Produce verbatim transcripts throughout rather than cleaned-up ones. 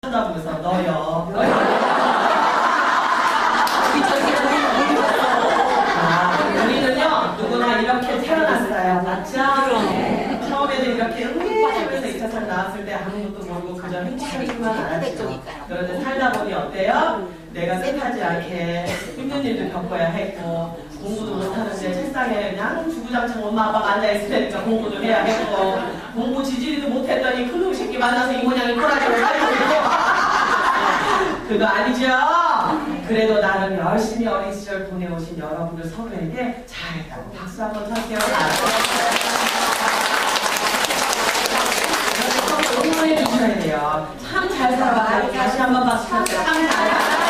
쳐다보면서 너요. 너요. 아, 우리는요 누구나 이렇게 태어났어요. 맞죠? 네. 처음에는 이렇게 응애하면서 이 차 살 나왔을 때 아무것도 모르고 그저 행복하기만 알았죠. 그런데 살다 보니 어때요? 내가 뜻하지 않게 힘든 일도 겪어야 했고 공부도 못하는데 책상에 그냥 주구장창 엄마 아빠가 앉아있을 테니까 공부도 해야 했고 공부 지지리도 못했더니 큰놈 새끼 만나서 이 모양이 꼬라지고 살고 있고 그거 아니죠? 그래도 나름 열심히 어린 시절 보내오신 여러분들 서로에게 잘했다고 박수 한번 쳐주세요. 응원해 주셔야 돼요. 참 잘 살아봤다. 다시 한번 박수 쳐주세요. 참 잘 살아봤다.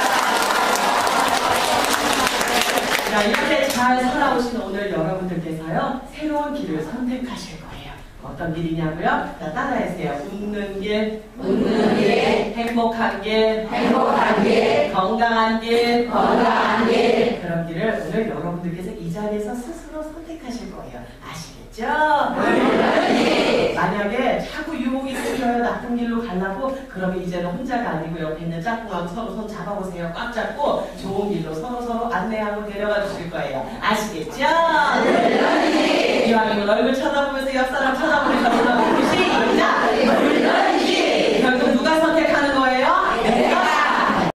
자, 이렇게 잘 살아오신 오늘 여러분들께서요 새로운 길을 선택하실 거예요. 어떤 길이냐고요? 자, 따라해주세요. 웃는 길, 웃는 길, 행복한 길, 행복한 길, 건강한 길, 건강한 길. 그런 길을 오늘 여러분들께서 이 자리에서 스스로 선택하실 거예요. 아시겠죠? 네. 만약에 자꾸 유혹이 생겨요. 나쁜 길로 가려고 그러면 이제는 혼자가 아니고 옆에 있는 짝꿍하고 서로 손 잡아보세요. 꽉 잡고 좋은 길로 서로서로 안내하고 데려가 주실 거예요. 아시겠죠? 네. 이왕이면 얼굴 쳐다보면서 옆 사람 쳐다보면서